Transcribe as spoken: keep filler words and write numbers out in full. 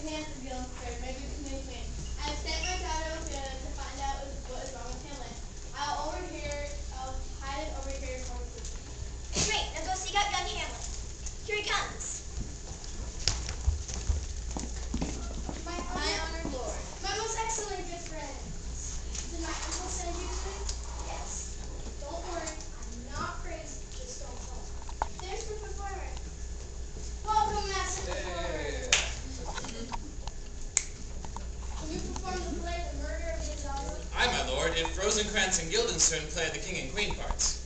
commands of Gildenstern may be communicated. I have sent my daughter Breana to find out what is wrong with Hamlet. I'll overhear, I'll hide it over here for the future. Great, now go seek out young Hamlet. Here he comes. My, my honored lord. My most excellent good friends. Did my uncle send you to me? Yes. Don't worry, I'm not crazy. Just don't tell him. There's the performer. Welcome, Master Performer. Hey. Can you perform the play The Murder of His Daughter? Aye, my lord, if Rosencrantz and Gildenstern play the king and queen parts.